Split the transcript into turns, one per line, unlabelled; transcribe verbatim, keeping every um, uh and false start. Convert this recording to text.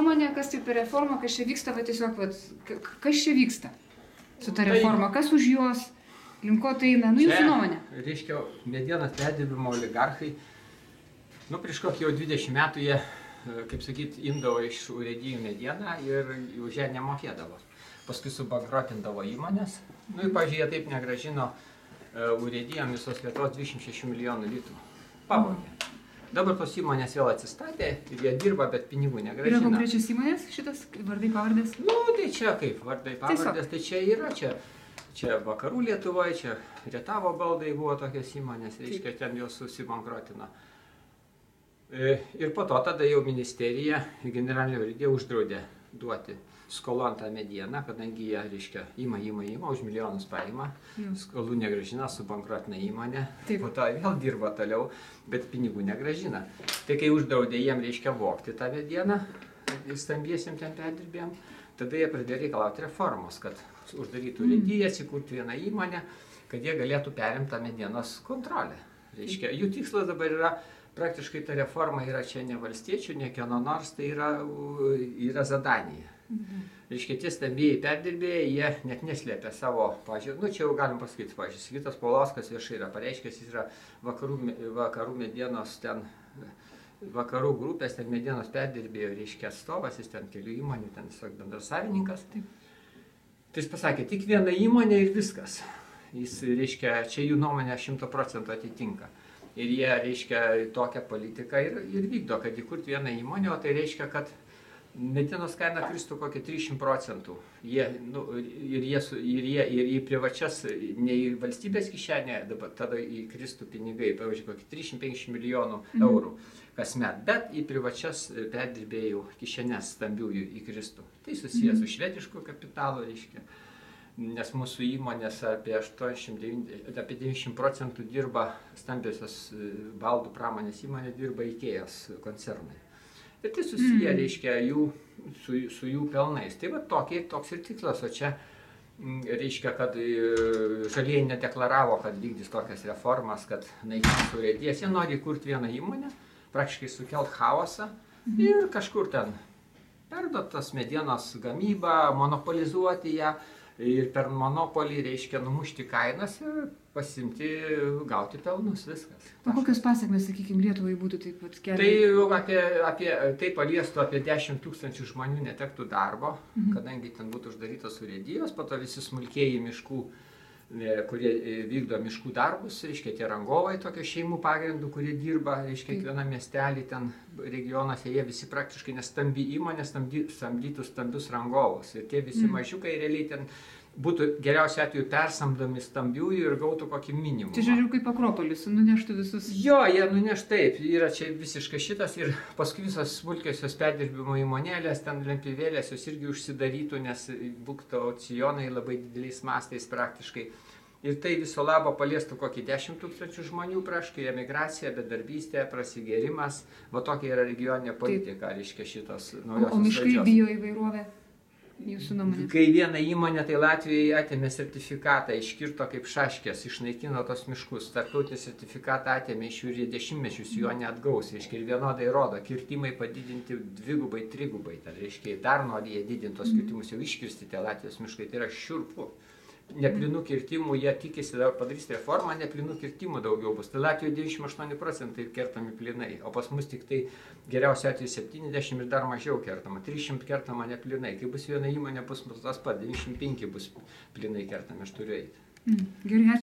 nuomonė, kas tai per reformą, kas čia vyksta, va tiesiog, va, kas čia vyksta su ta reforma, kas už jos, link ko tai eina, nu jūsų nuomonė.
Reiškia, medienos perdirbimo oligarchai, nu prieš kokį jau dvidešimt metų jie, kaip sakyt, imdavo iš urėdijų medieną ir už ją nemokėdavo. Paskui subankrotindavo įmonės, nu ir, pavyzdžiui, jie taip negražino urėdijom visos Lietuvos dvidešimt šešių milijonų litrų. Pavogė. Dabar tos įmonės vėl atsistatė ir jie dirba, bet pinigų negrąžina.
Yra konkrečios įmonės šitas, vardai pavardės?
Nu, tai čia kaip, vardai pavardės, tai čia yra, čia, čia Vakarų Lietuvoje, čia Rietavo baldai buvo tokios įmonės, reiškia, ten jos susibankrotino. Ir po to tada jau ministerija, generalinė valdžia uždraudė duoti skolon tą medieną, kadangi jie, reiškia, ima, ima, ima, už milijonus paima, skolų negrąžina, subankrotina įmonę, po to vėl dirba toliau, bet pinigų negrąžina. Tai kai uždraudė jiem, reiškia, vogti tą medieną, stambiesiem ten perdirbėjom, tada jie pradėjo reikalauti reformos, kad uždarytų urėdiją, atsikurtų vieną įmonę, kad jie galėtų perimti tą medienos kontrolę. Reiškia, jų tikslas dabar yra, praktiškai ta reforma yra čia ne valstiečių, ne kieno nors, tai yra, yra zadanija. Mhm. Reiškia, tie stambieji perdirbėjai, jie net neslėpia savo, pažiūrėjau, nu čia jau galim pasakyti, pažiūrėjau, Sigitas Paulauskas viešai yra pareiškęs, jis yra vakarų, vakarų medienos ten, vakarų grupės, ten medienos perdirbėjo, reiškia, atstovas, jis ten kelių įmonių, ten tiesiog bendrasavininkas. Taip. Tai jis pasakė, tik viena įmonė ir viskas. Jis, reiškia, čia jų nuomonė šimto procentų atitinka. Ir jie, reiškia, tokią politiką ir, ir vykdo, kad įkurti vieną įmonę, o tai reiškia, kad medienos kaina kristų kokie trisdešimt procentų. Jie, nu, ir, jie, ir, jie, ir į privačias, ne į valstybės kišenę, dabar tada įkristų pinigai, pavyzdžiui, kokį trisdešimt penkiasdešimt milijonų eurų kasmet, bet į privačias perdirbėjų kišenes stambiųjų įkristų. Tai susijęs su švedišku kapitalu, reiškia. Nes mūsų įmonės apie aštuoniasdešimt devyni, apie devyniasdešimt procentų dirba stambiosios baldų pramonės įmonė, dirba IKEA's koncernai. Ir tai susiję, mm. reiškia, jų, su, su jų pelnais. Tai va tokie, toks ir tikslas, o čia reiškia, kad žalieji nedeklaravo, kad vykdys tokias reformas, kad naikins urėdijas. Jie nori kurti vieną įmonę, praktiškai sukelt chaosą mm. ir kažkur ten perduot tas medienos gamybą, monopolizuoti ją. Ir per monopolį, reiškia, numušti kainas ir pasimti, gauti pelnus, viskas.
O kokios pasiekmes, sakykime, Lietuvai būtų taip pat keliai?
Tai apie, apie, tai paliestų apie dešimt tūkstančių žmonių netektų darbo, mhm. kadangi ten būtų uždarytos urėdijos, po to visi smulkieji miškų, kurie vykdo miškų darbus, reiškia, tie rangovai tokio šeimų pagrindų, kurie dirba, reiškia, kiekvieną miestelį ten regionuose, jie visi praktiškai nestambi įmonės samdytų stambius rangovus. Ir tie visi mm. mažiukai realiai ten būtų geriausiu atveju persamdomi stambiųjų ir gautų kokį minimumą.
Čia žiūrėjau kaip Akropolis, nuneštų visus.
Jo, jie nuneš taip, yra čia visiškai šitas ir paskui visos smulkiosios perdirbimo įmonėlės, ten lempivėlės, jos irgi užsidarytų, nes būtų aukcionai labai dideliais mastais praktiškai. Ir tai viso labo paliestų kokį dešimt tūkstančių žmonių, praškai, emigracija, bedarbystė, prasigėrimas, va tokia yra regioninė politika, reiškia šitos naujosios valdžios.
O miškai bio įvairovė? Jūsų nuomonė?
Kai viena įmonė, tai Latvijai atėmė sertifikatą, iškirto kaip šaškės, išnaikino tos miškus. Tarptautinį sertifikatą atėmė iš jų ir dešimtmečius jo neatgaus. Reiškia, ir vienodai rodo, kirtimai padidinti dvigubai, trigubai. Tai reiškia, dar nori jie didinti tos kirtimus, jau iškirsti tie Latvijos miškai. Tai yra šiurpu. Neplinų kirtimų, jie tikisi dar padarys reformą, neplinų kirtimų daugiau bus. Tai Latvijoje devyniasdešimt aštuoni procentai kertami plinai, o pas mus tik tai geriausiu atveju septyniasdešimt ir dar mažiau kertama, trisdešimt kertama neplinai. Kai bus viena įmonė, bus tas pat, devyniasdešimt penki bus plinai kertami, aš turiu eiti.
Mm, gerai.